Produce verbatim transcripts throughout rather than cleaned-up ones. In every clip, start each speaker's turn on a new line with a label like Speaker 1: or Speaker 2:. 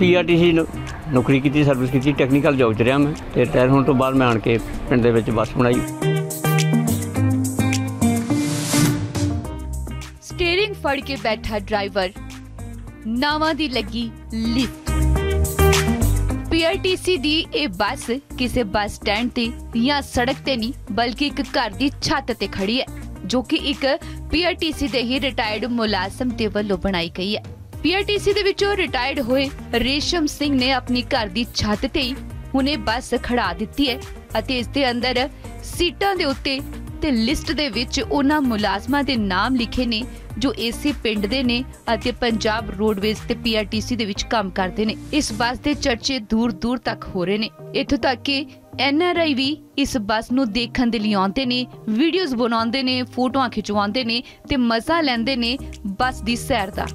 Speaker 1: P R T सी नौकरी की service की टैक्नीकल जॉब च रहा मैं तो रिटायर होने तो बाद मैं आन के पिंड दे विच बस बनाई।
Speaker 2: स्टीयरिंग फड़ के बैठा ड्राइवर, नावां दी लगी list. P R T C दी ये बस किसी बस स्टैंड ते या सड़क ते नहीं बल्कि एक घर दी छत ते खड़ी है, जो कि एक पी आर टी सी दे ही रिटायर्ड मुलाजम दे वल्लों बनाई गई है। पी आर टी सी दे विचों रिटायर्ड होए रेशम सिंह ने अपनी घर दी छत ते ही हुणे बस खड़ा दित्ती है अते इस दे अंदर सीटां दे उत्ते ते लिस्ट दे विच उन्हां मुलाजमां दे नाम लिखे ने जो इसे पिंड दे ने अते पंजाब रोडवेज ते पी आर टी सी दे विच काम करदे ने। इस बस दे चर्चे दूर दूर तक हो रहे ने, इत्थों तक कि एन आर आई भी इस बस नूं देखण दे लई आउंदे ने, वीडियोज़ बनाउंदे ने, फोटोआं खिचवाउंदे ने ते मजा लैंदे ने बस दी सैर दा।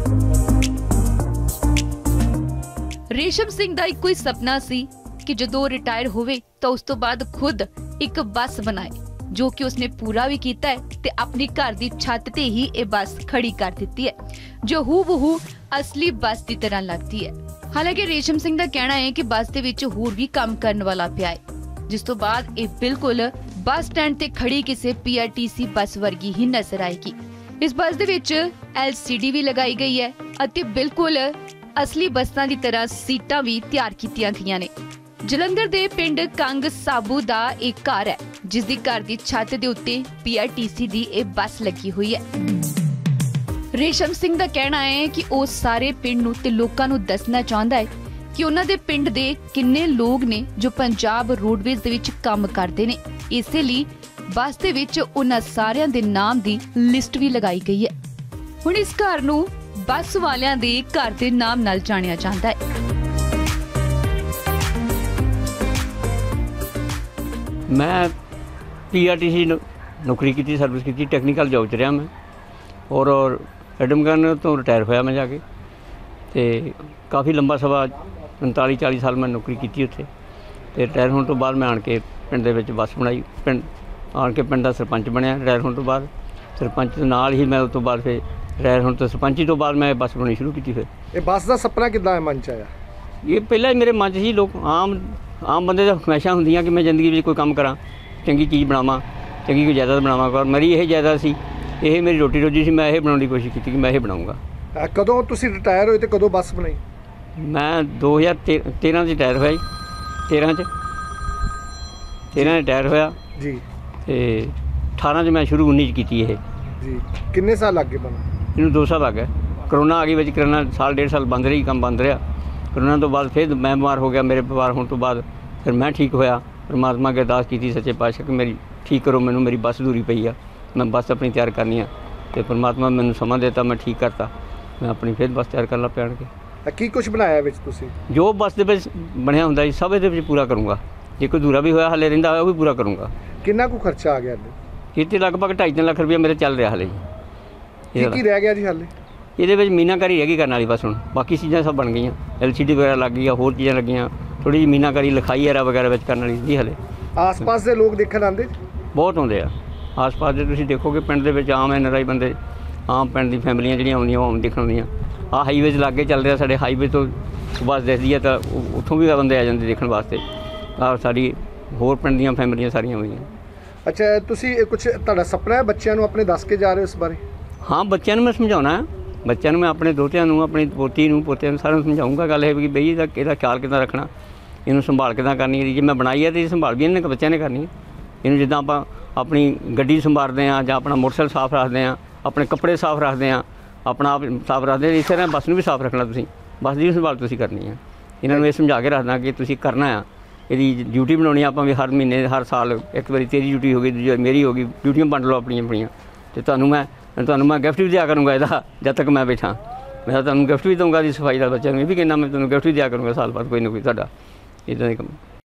Speaker 2: रेशम सिंह दा इक्को ही सपना सी कि जदों रिटायर होवे तां उस तों बाद खुद एक बस बनाए, जो कि उसने पूरा भी किया है ते अपनी घर दी छत ते ही ये बस खड़ी कर दी है, जो हूबहू असली बस की तरह लगती है। हालांकि रेशम सिंह का कहना है कि बस दे विच होर भी काम करने वाला पिया है, जिस तो बाद ये बिल्कुल बस स्टैंड ते खड़ी किसी पी आर टी सी बस वर्गी ही नजर आएगी। इस बस दे विच एल सी डी भी लगाई गई है अते बिल्कुल असली बसां की तरह सीटां भी तैयार कीतियां गईयां ने। जलंधर दे पिंड कंग साबू दा एक घर है जिसदी घर दी छत दे उत्ते पी आर टी सी दी एक बस लगी हुई है। रेशम सिंह दा कहना है कि वो सारे पिंड नूं ते लोकां नूं दसना चाहंदा है कि उन्हां दे पिंड दे किन्ने लोग ने जो पंजाब रोडवेज दे विच काम करदे ने, इसे लई बस दे विच उन्हां सारियां दे नाम दी लिस्ट भी लगाई गई है। हुण इस घर नूं बस वालियां दे घर दे नाम नाल जाणिया जांदा है।
Speaker 1: मैं पी आर टी सी नौकरी की सर्विस की टैक्नीकल जॉब च रहा मैं और और एडमगन तो रिटायर होया मैं जाके तो काफ़ी लंबा सवा उनताली चाली साल मैं नौकरी की उत्थे ते रिटायर होने तो बाद मैं आन के पिंड दे विच बस बनाई। पिंड आन के पिंड दा सरपंच बनया रिटायर होने तो बाद। सरपंच दे नाल ही मैं उस तो बाद फिर रिटायर होने तो सरपंची तो बाद मैं बस बनानी शुरू की। फिर
Speaker 3: ये बस का सपना कितना मन च आया?
Speaker 1: ये पहला ही मेरे मन च ही लोग आम आम बंदे दी ख्वाहिशां हुंदियां कि मैं जिंदगी में कोई काम करा, चंगी चीज़ बनावां, चंगी कोई जायदाद बनावां। पर मेरी यही जायदाद सी, यही मेरी रोटी रोजी सी, मैं यही बनाने की कोशिश की कि मैं यही बनाऊँगा।
Speaker 3: कदों तुसीं रिटायर होए ते कदों बस बनाई?
Speaker 1: मैं दो हज़ार तेरह च रिटायर होया जी, तेरह च तेरह रिटायर होया
Speaker 3: जी
Speaker 1: ते अठारह च मैं शुरू उन्नीस च की।
Speaker 3: जी किन्ने साल लग गए बना?
Speaker 1: इन्हूं दो साल लग गए। करोना आ गई बिच, करोना साल डेढ़ साल बंद रही, काम बंद रहा। करोना तो बाद फिर मैं बीमार हो गया, मेरे बीमार होने तो बाद फिर मैं ठीक होया। परमात्मा अगे अरदास की सच्चे पातशाह कि मेरी ठीक करो, मैनू मेरी बस अधूरी पई आ, मैं बस अपनी तैयार करनी है तो परमात्मा मैनू समा देता, मैं ठीक करता, मैं अपनी फिर बस तैयार कर ला पैण के।
Speaker 3: की कुछ बनाया विच तुसीं?
Speaker 1: जो बस दे विच बनया हुंदा जी सब इहदे विच पूरा करूँगा, जे कोई अधूरा भी होया हाले रहिंदा होया वो भी पूरा करूँगा।
Speaker 3: कितना को खर्चा आ गया?
Speaker 1: इत्ते लगभग ढाई तीन लाख रुपया मेरे चल रहा हाले जी।
Speaker 3: की रह गया जी हाले?
Speaker 1: ये मीनाकारी रह गई करने वाली बस, हुण बाकी चीज़ां सब बन गई, एल सी डी वगैरह लग गई, होर चीज़ां लगियां, थोड़ी जी मीनाकारी लिखाई एरा वगैरह करने वाली जी हाले।
Speaker 3: आस पास के लोग देखने आते? बहुत
Speaker 1: आते आ आस पास के, तुसीं देखोगे पिंड दे विच आम एन आर आई बंदे, आम पिंड दी फैमिलियां जिहड़ियां आउंदियां आम देखण आउंदियां। आ हाईवे लागे चल रहा साडे, हाईवे तो बस दिसदी है तो उत्थों भी बंदे आ जांदे देखण वास्ते। आ साडी होर पिंड दीयां फैमिलियां सारियां होईयां।
Speaker 3: अच्छा तुसीं कुछ तुहाडा सपना है बच्चों नूं अपने दस के जा रहे हो इस बारे?
Speaker 1: हाँ बच्चों मैं समझाउणा है, बच्चों मैं अपने दोतियां नूं, अपनी पोती नूं, पोतियां नूं सारिਆਂ ਨੂੰ समझाऊँगा गल है कि बई ਇਹਦਾ ਇਹਦਾ ख्याल किदां रखना, ਇਹਨੂੰ संभाल किदां करनी है। जे मैं बनाई है तो संभाल भी इन्हें बच्चों ने करनी है। ਇਹਨੂੰ जिद्दां ਆਪਾਂ अपनी गड्डी संभालते हैं ਜਾਂ अपना मोटरसाइकिल साफ रखते हैं, अपने कपड़े साफ रखते हैं, अपना आप साफ रखते हैं, इस तरह बस नूं भी साफ रखना, तुसीं बस ਦੀ संभाल तुसीं करनी है। इन्हां ਨੂੰ ਇਹ समझा के रखना कि तुसीं करना है, ਇਹਦੀ ड्यूटी बनानी आपां भी हर महीने हर साल एक बारी तेरी ड्यूटी हो गई, दूजी मेरी हो गई, ड्यूटियां वंड लो अपनियां अपनियां। तो तुहानूं मैं तुहानूं मैं गिफ्ट भी दिया करूँगा ਇਹਦਾ जब तक मैं बैठा, मैं तुहानूं गिफ्ट भी दूँगा दी सफाई का। बच्चों ਨੂੰ ਇਹ भी कहना मैं तुहानूं गिफ्ट भी दिया करूँगा साल बाद कोई ना कोई ਤੁਹਾਡਾ इदां ਦੇ ਕੰਮ।